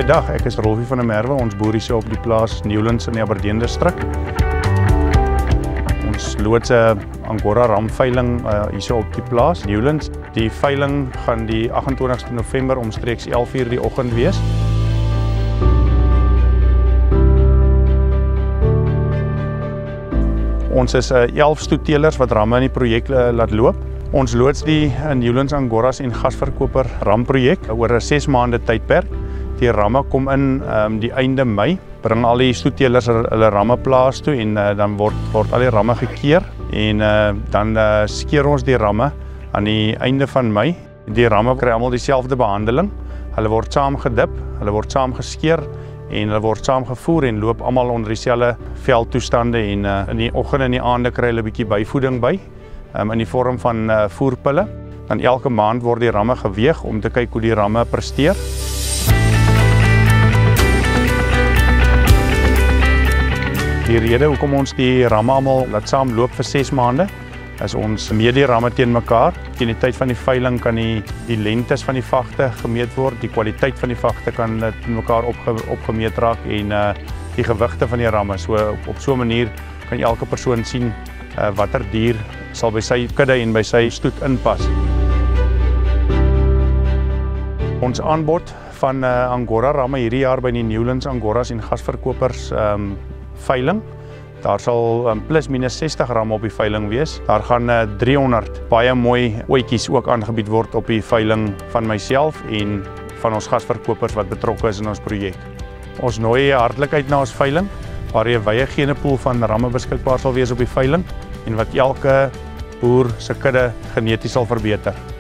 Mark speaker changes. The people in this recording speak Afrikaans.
Speaker 1: Goeiedag, ek is Rolfie van der Merwe. Ons boer hier so op die plaas Newlands in die Aberdeen distrik. Ons loods 'n Angora ram veiling hier so op die plaas Newlands. Die veiling gaan die 28ste November omstreeks 11:00 die oggend wees. Ons is 11 stoetteelers wat ramme in die projek laat loop. Ons loods die Newlands Angoras en gasverkoper ramprojek oor 'n 6 maande tydperk. Die ramme kom in die einde Mei. Bring al die stoetteelers hulle ramme plaas toe en dan word al die ramme gekeer en dan skeer ons die ramme aan die einde van Mei. Die ramme kry almal dieselfde behandeling. Hulle word saam gedip, hulle word saam geskeer en hulle word saam gevoer en loop almal onder dieselfde veldtoestande en in die oggend en die aande kry hulle 'n bietjie byvoeding by in die vorm van voerpille. Dan elke maand word die ramme geweeg om te kyk hoe die ramme presteer. Die rede hoekom ons die ramme almal laat saam loop vir 6 maande is ons meet die ramme teen mekaar. Teen die tyd van die veiling kan die lengtes van die vagte gemeet word, die kwaliteit van die vagte kan teen mekaar opgemeet raak en die gewigte van die ramme. So op so 'n manier kan elke persoon sien watter dier sal by sy kudde en by sy stoet inpas. Ons aanbod van Angora ramme hierdie jaar by die Newlands Angoras en gasverkopers veiling. Daar sal plus minus 60 ramme op die veiling wees. Daar gaan 300 baie mooi ouetjies ook aangebied word op die veiling van myself en van ons gasverkopers wat betrokke is in ons projek. Ons nooi hartlik uit na ons veiling waar 'n wye genepool van ramme beskikbaar sal wees op die veiling en wat elke boer se kudde geneties sal verbeter.